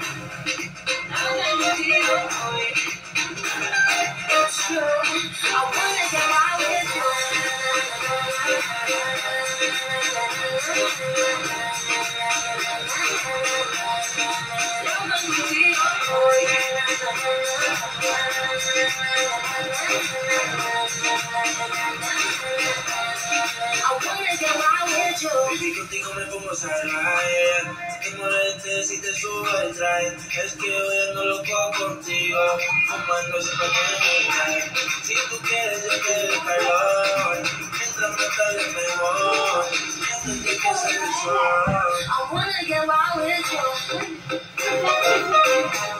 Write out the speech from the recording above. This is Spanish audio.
It's true. I wanna get out with you. I wanna get out with you. Baby, contigo me pongo salvaje. Si te molestes, si te subo el traje. Es que hoy ando loco contigo. Fumando sin paquete. Si tú quieres, yo te doy calor. Mientras más tarde mejor. Mientras que pasa el sol. I wanna get out with you.